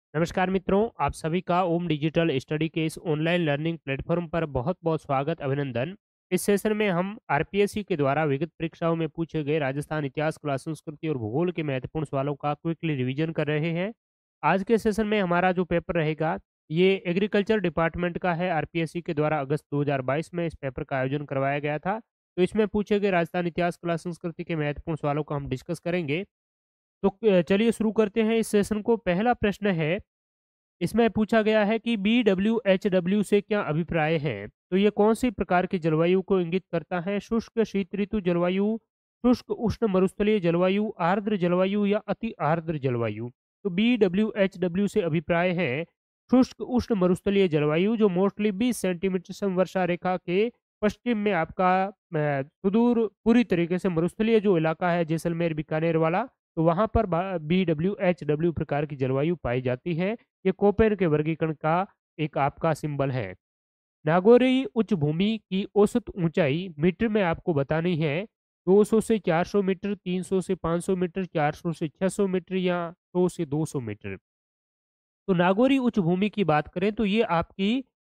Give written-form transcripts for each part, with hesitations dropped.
नमस्कार मित्रों, आप सभी का ओम डिजिटल स्टडी के इस ऑनलाइन लर्निंग प्लेटफॉर्म पर बहुत-बहुत स्वागत अभिनंदन। इस सेशन में हम आरपीएससी के द्वारा विगत परीक्षाओं में पूछे गए राजस्थान इतिहास, कला, संस्कृति और भूगोल के महत्वपूर्ण सवालों का क्विकली रिवीजन कर रहे हैं। आज के सेशन में हमारा जो पेपर रहेगा, ये एग्रीकल्चर डिपार्टमेंट का है। आरपीएससी के द्वारा अगस्त 2022 में इस पेपर का आयोजन करवाया गया था। तो इसमें पूछे गए राजस्थान इतिहास, कला, संस्कृति के महत्वपूर्ण सवालों को हम डिस्कस करेंगे। तो चलिए शुरू करते हैं इस सेशन को। पहला प्रश्न है, इसमें पूछा गया है कि बीडब्ल्यूएचडब्ल्यू से क्या अभिप्राय है? तो ये कौन-सी प्रकार की जलवायु को इंगित करता है? शुष्क शीत ऋतु जलवायु, शुष्क उष्ण मरुस्थलीय जलवायु, आर्द्र जलवायु या अति आर्द्र जलवायु? तो बीडब्ल्यूएचडब्ल्यू से अभिप्राय है शुष्क उष्ण मरुस्थलीय जलवायु, जो मोस्टली 20 सेंटीमीटर समवर्षा रेखा के पश्चिम में आपका सुदूर पूरी तरीके से मरुस्थलीय जो इलाका है जैसलमेर, बीकानेर वाला, तो वहाँ पर बीडब्ल्यूएचडब्ल्यू प्रकार की जलवायु पाई जाती है। ये कोपेन के वर्गीकरण का एक आपका सिंबल है। नागौरी उच्च भूमि की औसत ऊंचाई मीटर में आपको बतानी है। 200 से 400 मीटर, 300 से 500 मीटर, 400 से 600 मीटर या 100 से 200 मीटर। तो नागौरी उच्च भूमि की बात करें तो ये आपकी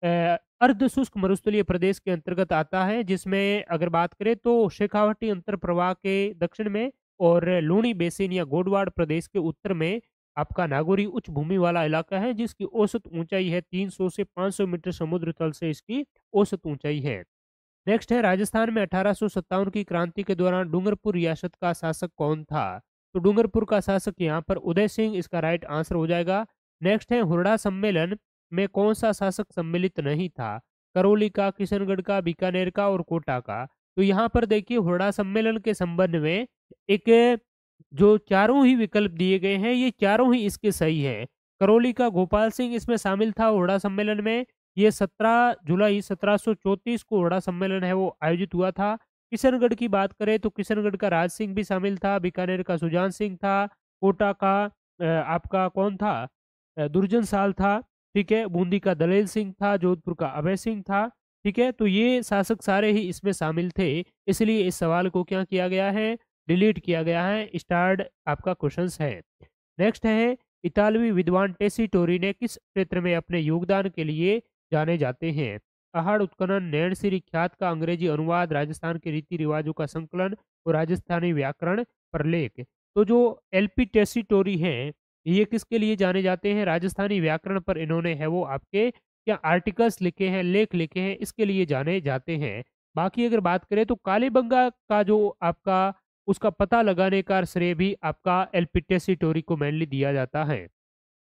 अर्ध शुष्क मरुस्थलीय प्रदेश के अंतर्गत आता है, जिसमें अगर बात करें तो शेखावटी अंतर प्रवाह के दक्षिण में और लूणी बेसिन या गोडवाड़ प्रदेश के उत्तर में आपका नागौरी उच्च भूमि वाला इलाका है, जिसकी औसत ऊंचाई है 300 से 500 मीटर, समुद्र तल से इसकी औसत ऊंचाई है। नेक्स्ट है, राजस्थान में 1857 की क्रांति के दौरान डूंगरपुर रियासत का शासक कौन था? तो डूंगरपुर का शासक यहाँ पर उदय सिंह इसका राइट आंसर हो जाएगा। नेक्स्ट है, हुरडा सम्मेलन में कौन सा शासक सम्मिलित नहीं था? करौली का, किशनगढ़ का, बीकानेर का और कोटा का? तो यहाँ पर देखिए, हुरडा सम्मेलन के संबंध में एक जो चारों ही विकल्प दिए गए हैं, ये चारों ही इसके सही हैं। करौली का गोपाल सिंह इसमें शामिल था हुरडा सम्मेलन में। ये 17 जुलाई 1734 को हुरडा सम्मेलन है वो आयोजित हुआ था। किशनगढ़ की बात करें तो किशनगढ़ का राज सिंह भी शामिल था, बीकानेर का सुजान सिंह था, कोटा का आपका कौन था? दुर्जन साल था, ठीक है? बूंदी का दलेल सिंह था, जोधपुर का अभय सिंह था, ठीक है? तो ये शासक सारे ही इसमें शामिल थे, इसलिए इस सवाल को क्या किया गया है? डिलीट किया गया है। स्टार्ड आपका क्वेश्चंस है। नेक्स्ट है, इतालवी विद्वान टेसीटोरी ने किस क्षेत्र में अपने योगदान के लिए जाने जाते हैं? पहाड़ उत्खनन, नैनसिरी ख्यात का अंग्रेजी अनुवाद, राजस्थान के रीति रिवाजों का संकलन और राजस्थानी व्याकरण प्रलेख। तो जो एलपी टेसीटोरी हैं, ये किसके लिए जाने जाते हैं? राजस्थानी व्याकरण पर इन्होंने है वो आपके क्या आर्टिकल्स लिखे हैं, लेख लिखे हैं, इसके लिए जाने जाते हैं। बाकी अगर बात करें तो कालीबंगा का जो आपका उसका पता लगाने का श्रेय भी आपका एलपी टेसीटोरी को मेनली दिया जाता है।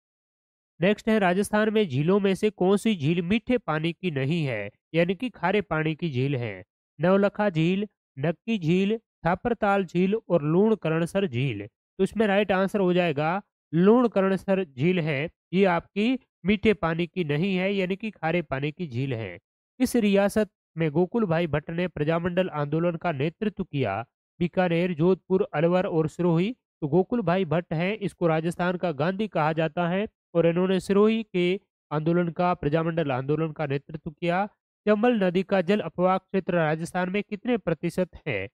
नेक्स्ट है, राजस्थान में झीलों में से कौन सी झील मीठे पानी की नहीं है, यानी कि खारे पानी की झील है? नवलखा झील, नक्की झील, थापरताल झील और लूणकरणसर झील। तो इसमें राइट आंसर हो जाएगा लूणकरणसर झील है। ये आपकी मीठे पानी की नहीं है, यानी कि खारे पानी की झील है। इस रियासत में गोकुल भाई भट्ट ने प्रजामंडल आंदोलन का नेतृत्व किया? बीकानेर, जोधपुर, अलवर और सिरोही। तो गोकुल भाई भट्ट है, इसको राजस्थान का गांधी कहा जाता है और इन्होंने सिरोही के आंदोलन का, प्रजामंडल आंदोलन का नेतृत्व किया। चंबल नदी का जल अपवाह क्षेत्र राजस्थान में कितने प्रतिशत है?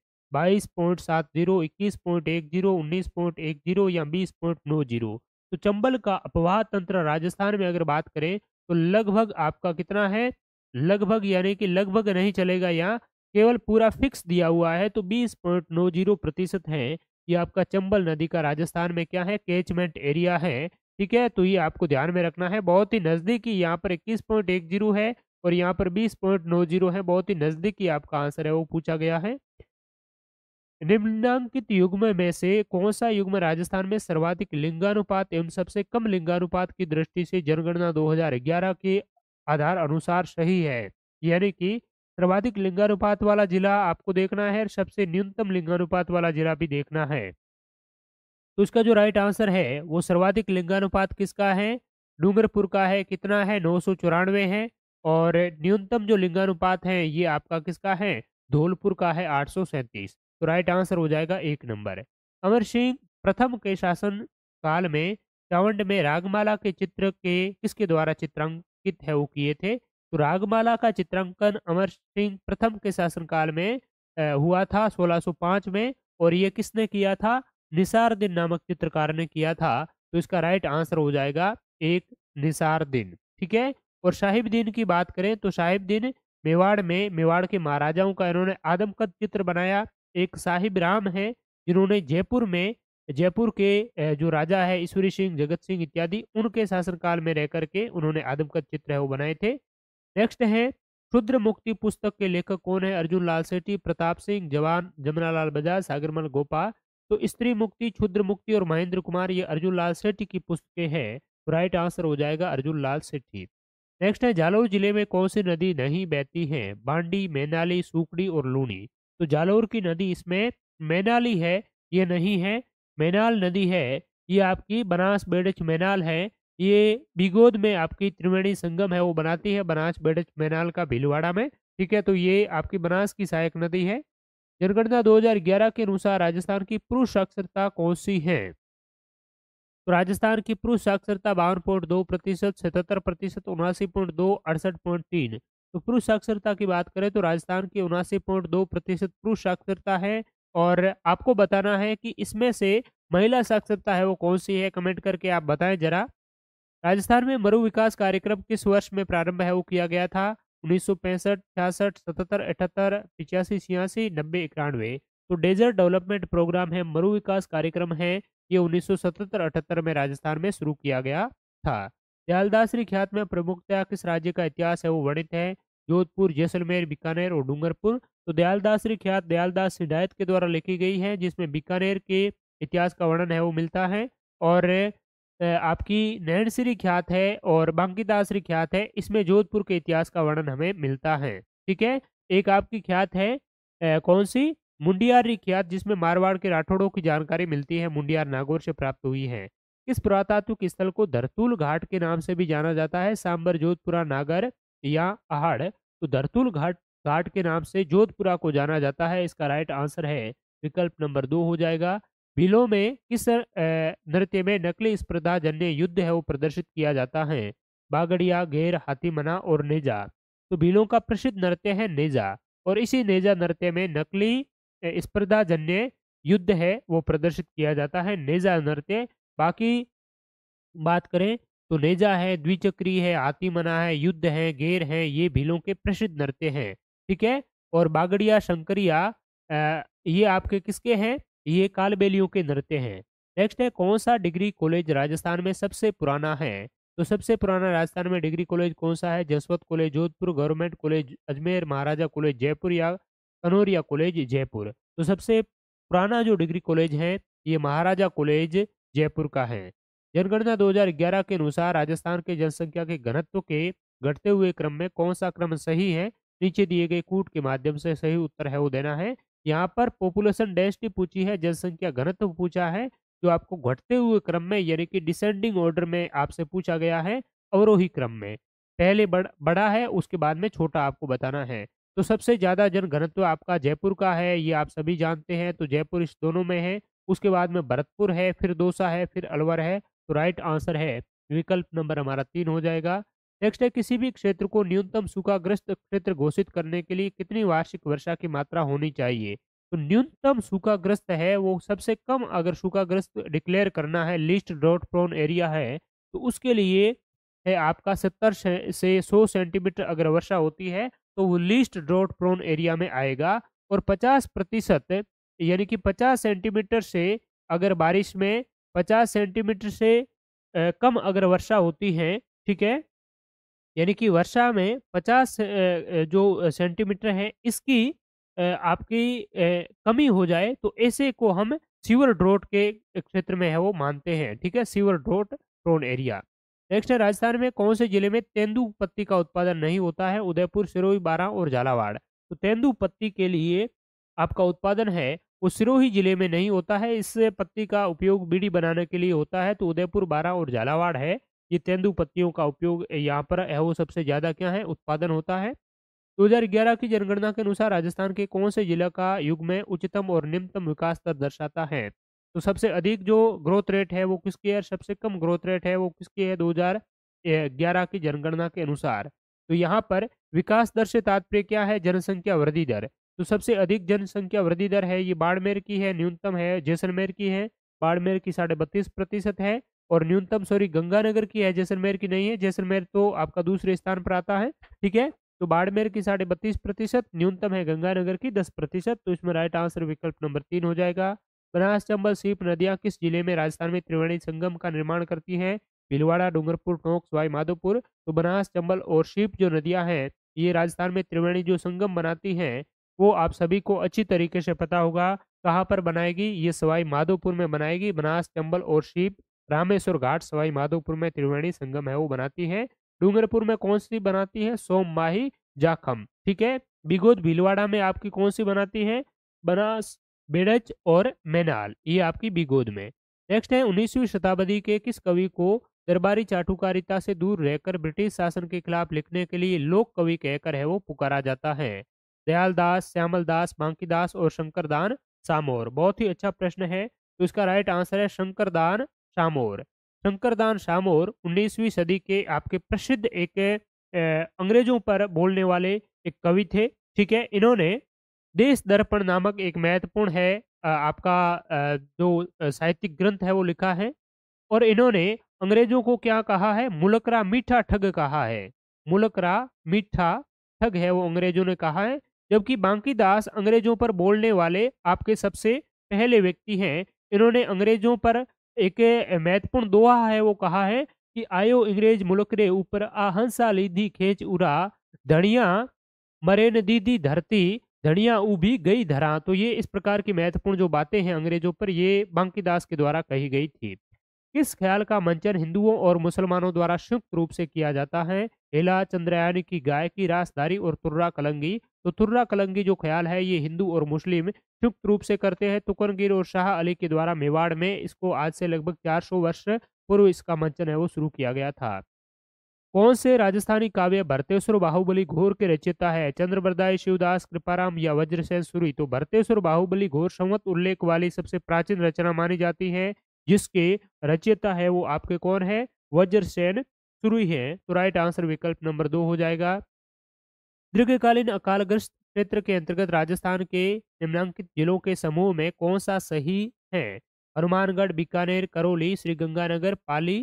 22.70, 21.10, 19.10 या 20.90? तो चंबल का अपवाह तंत्र राजस्थान में अगर बात करें तो लगभग आपका कितना है? लगभग यानी कि लगभग नहीं चलेगा, यहाँ केवल पूरा फिक्स दिया हुआ है, तो 20.90% है। ये आपका चंबल नदी का राजस्थान में क्या है? कैचमेंट एरिया है। ठीक है? तो ये आपको ध्यान में रखना है, बहुत ही नज़दीकी यहाँ पर 21.10 है और यहाँ पर 20.90 है, बहुत ही नज़दीकी आपका आंसर है वो पूछा गया है। निम्नांकित युग्म में से कौन-सा युग्म राजस्थान में सर्वाधिक लिंगानुपात एवं सबसे कम लिंगानुपात की दृष्टि से जनगणना 2011 के आधार अनुसार सही है? यानी कि सर्वाधिक लिंगानुपात वाला जिला आपको देखना है और सबसे न्यूनतम लिंगानुपात वाला जिला भी देखना है। तो इसका जो राइट आंसर है वो सर्वाधिक लिंगानुपात किसका है? डूंगरपुर का है। कितना है? 994 है। और न्यूनतम जो लिंगानुपात है ये आपका किसका है? धौलपुर का है, 837। तो राइट आंसर हो जाएगा 1 नंबर। अमर सिंह प्रथम के शासन काल में चावंड में रागमाला के चित्र के किसके द्वारा चित्रांकित है वो किए थे? तो रागमाला का चित्रांकन अमर सिंह प्रथम के शासनकाल में हुआ था 1605 में। और ये किसने किया था? निसार दिन नामक चित्रकार ने किया था। तो इसका राइट आंसर हो जाएगा एक निसार दिन, ठीक है। और साहिब दिन की बात करें तो साहिब दिन मेवाड़ के महाराजाओं का इन्होंने आदमकद चित्र बनाया। एक साहिब राम है जिन्होंने जयपुर के जो राजा है ईश्वरी सिंह, जगत सिंह इत्यादि उनके शासनकाल में रह करके उन्होंने आदमकद चित्र है वो बनाए थे। नेक्स्ट है क्षुद्र मुक्ति पुस्तक के लेखक कौन है? अर्जुन लाल सेठी, प्रताप सिंह, जवान जमनालाल बजाज, सागरमल गोपा। तो स्त्री मुक्ति, क्षुद्र मुक्ति और महेंद्र कुमार ये अर्जुन लाल सेठी की पुस्तकें हैं। तो राइट आंसर हो जाएगा अर्जुन लाल सेठी। नेक्स्ट है जालौर जिले में कौन सी नदी नहीं बहती है? बांडी, मैनाली, सूकड़ी और लूनी। तो जालौर की नदी इसमें मैनाली है, ये नहीं है। मैनाल नदी है, ये आपकी बनास बेड़च मैनाल है। ये बिगोद में आपकी त्रिवेणी संगम है वो बनाती है, बनास बेड़च मैनाल का भीलवाड़ा में, ठीक है। तो ये आपकी बनास की सहायक नदी है। जनगणना 2011 के अनुसार राजस्थान की पुरुष साक्षरता कौन सी है? तो राजस्थान की पुरुष साक्षरता 52.2%, 77%, 79.2, 68.3। तो पुरुष साक्षरता की बात करें तो राजस्थान की 79.2% पुरुष साक्षरता है। और आपको बताना है कि इसमें से महिला साक्षरता है वो कौन सी है, कमेंट करके आप बताएं जरा। राजस्थान में मरु विकास कार्यक्रम किस वर्ष में प्रारंभ है वो किया गया था? 1965, 66, 77, 78, 85, 86, 90, 91। तो डेजर्ट डेवलपमेंट प्रोग्राम है, मरु विकास कार्यक्रम है, ये 1977-78 में राजस्थान में शुरू किया गया था। दयालदासरी ख्यात में प्रमुखतया किस राज्य का इतिहास है वो वर्णित है? जोधपुर, जैसलमेर, बीकानेर और डूंगरपुर। तो दयालदासरी ख्यात दयालदास हिदायत के द्वारा लिखी गई है, जिसमें बीकानेर के इतिहास का वर्णन है वो मिलता है। और आपकी नैनसिरी ख्यात है और बांकीदासरी ख्यात है, इसमें जोधपुर के इतिहास का वर्णन हमें मिलता है, ठीक है। एक आपकी ख्यात है कौन सी? मुंडियारी ख्यात, जिसमें मारवाड़ के राठौड़ों की जानकारी मिलती है, मुंडियार नागौर से प्राप्त हुई है। किस पुरातात्विक स्थल को धरतूल घाट के नाम से भी जाना जाता है? सांबर, जोधपुरा, नागर या आहड़। तो धरतूल घाट घाट के नाम से जोधपुरा को जाना जाता है। इसका राइट आंसर है विकल्प नंबर 2 हो जाएगा। भीलों में किस नृत्य में नकली स्पर्धा जन्य युद्ध है वो प्रदर्शित किया जाता है? बागड़िया, घेर, हाथीमना और नेजा। तो भीलों का प्रसिद्ध नृत्य है नेजा। और इसी नेजा नृत्य में नकली स्पर्धा जन्य युद्ध है वो प्रदर्शित किया जाता है, नेजा नृत्य। बाकी बात करें तो नेजा है, द्विचक्री है, हाथीमना है, युद्ध है, गेर है, ये भीलों के प्रसिद्ध नृत्य हैं, ठीक है। और बागड़िया, शंकरिया ये आपके किसके हैं? ये कालबेलियों के नृत्य हैं। नेक्स्ट है कौन सा डिग्री कॉलेज राजस्थान में सबसे पुराना है? तो सबसे पुराना राजस्थान में डिग्री कॉलेज कौन सा है? Jaswant college Jodhpur, government college Ajmer, Maharaja college Jaipur या कनौरिया कॉलेज जयपुर। तो सबसे पुराना जो डिग्री कॉलेज है ये महाराजा कॉलेज जयपुर का है। जनगणना 2011 के अनुसार राजस्थान के जनसंख्या के घनत्व के घटते हुए क्रम में कौन सा क्रम सही है? नीचे दिए गए कूट के माध्यम से सही उत्तर है वो देना है। यहाँ पर पॉपुलेशन डेंसिटी पूछी है, जनसंख्या घनत्व पूछा है, जो आपको घटते हुए क्रम में यानी कि डिसेंडिंग ऑर्डर में आपसे पूछा गया है, अवरोही क्रम में। पहले बड़ा है उसके बाद में छोटा आपको बताना है। तो सबसे ज्यादा जनघनत्व आपका जयपुर का है, ये आप सभी जानते हैं। तो जयपुर इस दोनों में है। उसके बाद में भरतपुर है, फिर दौसा है, फिर अलवर है। तो राइट आंसर है विकल्प नंबर हमारा 3 हो जाएगा। नेक्स्ट है किसी भी क्षेत्र को न्यूनतम सूखाग्रस्त क्षेत्र घोषित करने के लिए कितनी वार्षिक वर्षा की मात्रा होनी चाहिए? तो न्यूनतम सूखाग्रस्त है वो सबसे कम, अगर सूखाग्रस्त डिक्लेयर करना है, लीस्ट ड्रॉट प्रोन एरिया है, तो उसके लिए है आपका 70 से 100 सेंटीमीटर अगर वर्षा होती है तो वो लीस्ट ड्रॉट प्रोन एरिया में आएगा। और 50% यानी कि 50 सेंटीमीटर से अगर बारिश में 50 सेंटीमीटर से कम अगर वर्षा होती है, ठीक है, यानी कि वर्षा में 50 जो सेंटीमीटर है इसकी आपकी कमी हो जाए तो ऐसे को हम सीवर ड्रॉट के क्षेत्र में है वो मानते हैं, ठीक है, severe drought prone area. Next है राजस्थान में कौन से जिले में तेंदुपत्ती का उत्पादन नहीं होता है? उदयपुर, सिरोही, बारां और झालावाड़। तो तेंदुपत्ती के लिए आपका उत्पादन है वो सिरोही जिले में नहीं होता है। इस पत्ती का उपयोग बीड़ी बनाने के लिए होता है। तो उदयपुर, बारां और झालावाड़ है, ये तेंदुपत्तियों का उपयोग यहाँ पर है वो सबसे ज्यादा क्या है उत्पादन होता है। 2011 की जनगणना के अनुसार राजस्थान के कौन से जिला का युग में उच्चतम और निम्नतम विकास दर दर्शाता है? तो सबसे अधिक जो ग्रोथ रेट है वो किसकी है? सबसे कम ग्रोथ रेट है वो किसकी है 2011 की जनगणना के अनुसार? तो यहाँ पर विकास दर से तात्पर्य क्या है? जनसंख्या वृद्धि दर। तो सबसे अधिक जनसंख्या वृद्धि दर है ये बाड़मेर की है, न्यूनतम है जैसलमेर की है। बाड़मेर की 32.5% है और न्यूनतम सॉरी गंगानगर की है, जैसलमेर की नहीं है। जैसलमेर तो आपका दूसरे स्थान पर आता है, ठीक है। तो बाड़मेर की 32.32%, न्यूनतम है गंगानगर की 10%। तो इसमें राइट आंसर विकल्प नंबर 3 हो जाएगा। बनास, चंबल, सीप नदियां किस जिले में राजस्थान में त्रिवेणी संगम का निर्माण करती हैं? भीलवाड़ा, डूंगरपुर, टोंक, सवाई माधोपुर। तो बनास, चंबल और सीप जो नदियां हैं, ये राजस्थान में त्रिवेणी जो संगम बनाती हैं, वो आप सभी को अच्छी तरीके से पता होगा। कहाँ पर बनाएगी? ये सवाई माधोपुर में बनाएगी। बनास, चंबल और सीप रामेश्वर घाट सवाई माधोपुर में त्रिवेणी संगम है वो बनाती है। डूंगरपुर में कौन सी बनाती है? सोम, माही, जाखम, ठीक है। बिगोद भीलवाड़ा में आपकी कौन सी बनाती है? बनास, बेड़च और मैनाल, ये आपकी बिगोद में। नेक्स्ट है 19वीं शताब्दी के किस कवि को दरबारी चाटुकारिता से दूर रहकर ब्रिटिश शासन के खिलाफ लिखने के लिए लोक कवि कहकर है वो पुकारा जाता है? दयाल दास, श्यामल दास, बांकी दास और शंकरदान सामोर। बहुत ही अच्छा प्रश्न है। तो इसका राइट आंसर है शंकरदान सामोर। शंकरदान सामोर 19वीं सदी के आपके प्रसिद्ध एक अंग्रेजों पर बोलने वाले एक कवि थे, ठीक है। इन्होंने देश दर्पण नामक एक महत्वपूर्ण है आपका जो साहित्यिक ग्रंथ है वो लिखा है। और इन्होंने अंग्रेजों को क्या कहा है? मुलकरा मीठा ठग कहा है। मुलकरा मीठा ठग है वो अंग्रेजों ने कहा है। जबकि बांकी दास अंग्रेजों पर बोलने वाले आपके सबसे पहले व्यक्ति हैं। इन्होंने अंग्रेजों पर एक महत्वपूर्ण दोहा है वो कहा है कि आयो अंग्रेज मुल्क रे ऊपर आ हंसा लीधी खेच उड़ा, धनिया मरे न दीदी धरती, धनिया उभी गई धरा। तो ये इस प्रकार की महत्वपूर्ण जो बातें हैं अंग्रेजों पर, ये बांकी दास के द्वारा कही गई थी। किस ख्याल का मंचन हिंदुओं और मुसलमानों द्वारा संयुक्त रूप से किया जाता है? हेला, चंद्रयान की गाय की रासदारी और तुर्रा कलंगी। तो तुर्रा कलंगी जो ख्याल है ये हिंदू और मुस्लिम संयुक्त रूप से करते हैं। तुकरगिर और शाह अली के द्वारा मेवाड़ में इसको आज से लगभग 400 वर्ष पूर्व इसका मंचन है वो शुरू किया गया था। कौन से राजस्थानी काव्य भरतेश्वर बाहुबली घोर के रचयिता है? चंद्रबरदाई, शिवदास, कृपाराम या वज्रसेन सूरी। तो भरतेश्वर बाहुबली घोर संवत उल्लेख वाली सबसे प्राचीन रचना मानी जाती है, जिसके रचयिता है वो आपके कौन है? वज्रसेन सूरी है। तो राइट आंसर विकल्प नंबर 2 हो जाएगा। दीर्घकालीन अकालग्रस्त क्षेत्र के अंतर्गत राजस्थान के निम्नलिखित जिलों के समूह में कौन सा सही है? हनुमानगढ़, बीकानेर, करौली, श्रीगंगानगर, पाली।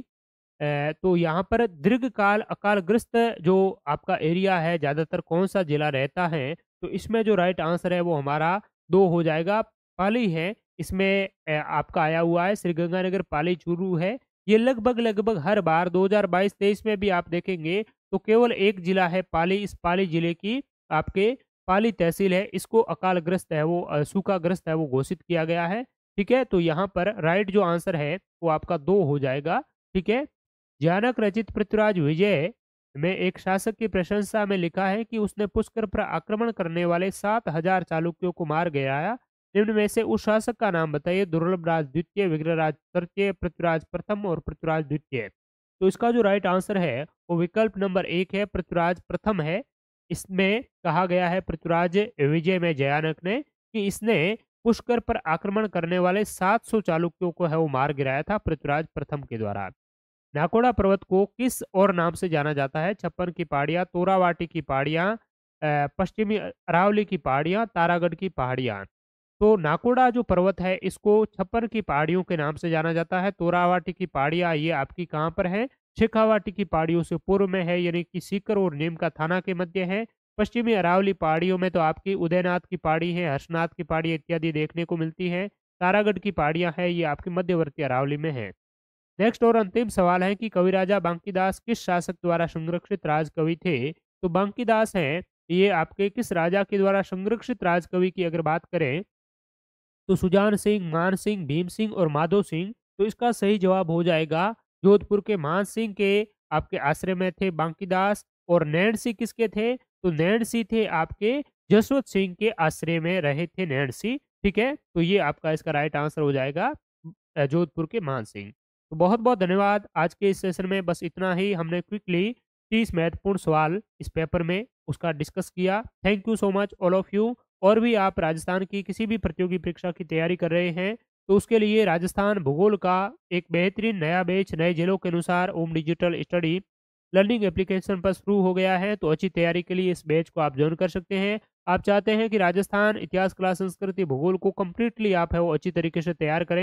तो यहाँ पर दीर्घकाल अकालग्रस्त जो आपका एरिया है, ज़्यादातर कौन सा जिला रहता है? तो इसमें जो राइट आंसर है वो हमारा 2 हो जाएगा, पाली है। इसमें आपका आया हुआ है श्रीगंगानगर, पाली, चूरू है। ये लगभग हर बार 2022-23 में भी आप देखेंगे तो केवल एक जिला है पाली। इस पाली जिले की आपके पाली तहसील है, इसको अकालग्रस्त है वो सूखाग्रस्त है वो घोषित किया गया है, ठीक है। तो यहाँ पर राइट जो आंसर है वो आपका 2 हो जाएगा, ठीक है। जानक रचित पृथ्वीराज विजय में एक शासक की प्रशंसा में लिखा है कि उसने पुष्कर पर आक्रमण करने वाले 7,000 चालुक्यों को मार गिराया। निम्न में से उस शासक का नाम बताइए। दुर्लभराज द्वितीय, विग्रहराज तृतीय, पृथ्वीराज प्रथम और पृथ्वीराज द्वितीय। तो इसका जो राइट आंसर है वो विकल्प नंबर 1 है, पृथ्वीराज प्रथम है। इसमें कहा गया है पृथ्वीराज विजय में जयानक ने कि इसने पुष्कर पर आक्रमण करने वाले 700 चालुक्यों को है वो मार गिराया था पृथ्वीराज प्रथम के द्वारा। नाकोड़ा पर्वत को किस और नाम से जाना जाता है? छप्पन की पहाड़ियाँ, तोरावाटी की पहाड़ियाँ, पश्चिमी अरावली की पहाड़ियाँ, तारागढ़ की पहाड़ियाँ। तो नाकोड़ा जो पर्वत है इसको छप्पन की पहाड़ियों के नाम से जाना जाता है। तोरावाटी की पहाड़ियाँ ये आपकी कहाँ पर है? शेखावाटी की पहाड़ियों से पूर्व में है, यानी कि सीकर और नीम का थाना के मध्य है। पश्चिमी अरावली पहाड़ियों में तो आपकी उदयनाथ की पहाड़ी है, हर्षनाथ की पहाड़ी इत्यादि देखने को मिलती है। तारागढ़ की पहाड़ियाँ है ये आपकी मध्यवर्ती अरावली में है। नेक्स्ट और अंतिम सवाल है कि कविराजा बांकीदास किस शासक द्वारा संरक्षित राजकवि थे? तो बांकीदास हैं ये आपके किस राजा के द्वारा संरक्षित राजकवि की अगर बात करें तो सुजान सिंह, मान सिंह, भीम सिंह और माधो सिंह। तो इसका सही जवाब हो जाएगा जोधपुर के मान सिंह के आपके आश्रय में थे बांकीदास। और नैण सिंह किसके थे? तो नैण सिंह थे आपके जसवंत सिंह के आश्रय में रहे थे नैण सिंह, ठीक है। तो ये आपका इसका राइट आंसर हो जाएगा जोधपुर के मान सिंह। तो बहुत बहुत धन्यवाद। आज के इस सेशन में बस इतना ही, हमने क्विकली 30 महत्वपूर्ण सवाल इस पेपर में उसका डिस्कस किया। Thank you so much all of you. और भी आप राजस्थान की किसी भी प्रतियोगी परीक्षा की तैयारी कर रहे हैं तो उसके लिए राजस्थान भूगोल का एक बेहतरीन नया बैच नए जिलों के अनुसार Om digital study learning application पर शुरू हो गया है। तो अच्छी तैयारी के लिए इस बैच को आप ज्वाइन कर सकते हैं। आप चाहते हैं कि राजस्थान इतिहास, कला, संस्कृति, भूगोल को कम्प्लीटली आप है वो अच्छी तरीके से तैयार करें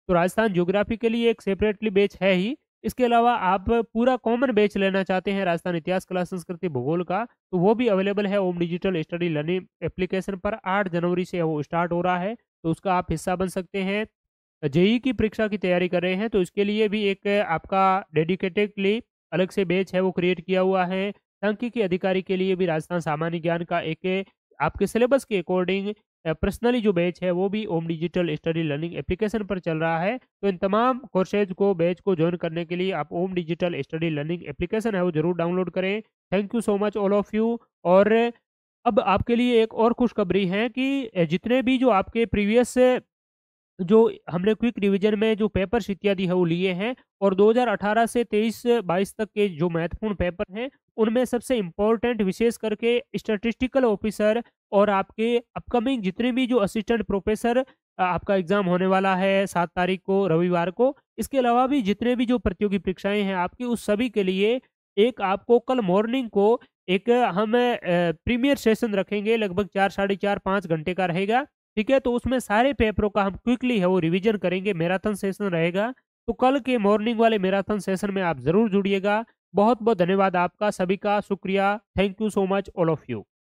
तो राजस्थान ज्योग्राफी के लिए एक सेपरेटली बैच है ही। इसके अलावा आप पूरा कॉमन बैच लेना चाहते हैं राजस्थान इतिहास, कला, संस्कृति, भूगोल का, तो वो भी अवेलेबल है Om digital study learning application पर। 8 जनवरी से वो स्टार्ट हो रहा है, तो उसका आप हिस्सा बन सकते हैं। जेईई की परीक्षा की तैयारी कर रहे हैं, तो इसके लिए भी एक आपका डेडिकेटेडली अलग से बैच है वो क्रिएट किया हुआ है। सांख्यिकी अधिकारी के लिए भी राजस्थान सामान्य ज्ञान का एक आपके सिलेबस के अकॉर्डिंग पर्सनली जो बैच है वो भी Om digital study learning application पर चल रहा है। तो इन तमाम कोर्सेज को, बैच को जॉइन करने के लिए आप Om digital study learning application है वो ज़रूर डाउनलोड करें। Thank you so much all of you. और अब आपके लिए एक और खुशखबरी है कि जितने भी जो आपके प्रीवियस जो हमने क्विक रिवीजन में जो पेपर्स इत्यादि है वो लिए हैं, और 2018 से 23-22 तक के जो महत्वपूर्ण पेपर हैं, उनमें सबसे इम्पोर्टेंट विशेष करके स्टैटिस्टिकल ऑफिसर और आपके अपकमिंग जितने भी जो असिस्टेंट प्रोफेसर आपका एग्जाम होने वाला है 7 तारीख को रविवार को। इसके अलावा भी जितने भी जो प्रतियोगी परीक्षाएं हैं आपकी, उस सभी के लिए एक आपको कल मॉर्निंग को एक हम प्रीमियर सेशन रखेंगे, लगभग 4 साढ़े 4 5 घंटे का रहेगा। ठीक है? तो उसमें सारे पेपरों का हम क्विकली है वो रिवीजन करेंगे, मैराथन सेशन रहेगा। तो कल के मॉर्निंग वाले मैराथन सेशन में आप ज़रूर जुड़िएगा। बहुत-बहुत धन्यवाद आपका सभी का, शुक्रिया। Thank you so much all of you.